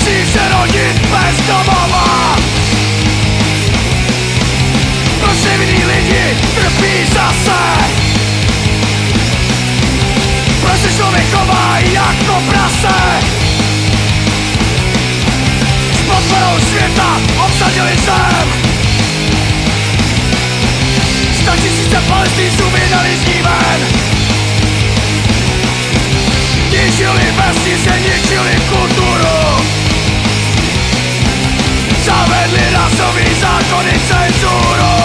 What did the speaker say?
Tisíce rodin bez domova. Proč nevinní lidi trpí zase? Proč se člověk chová jako prase? S podporou světa obsadili zem. 100 000 Palestinců vydali z ní ven. Ničili vesnice, ničili kulturu. Zavedli rasový zákony, cenzuru.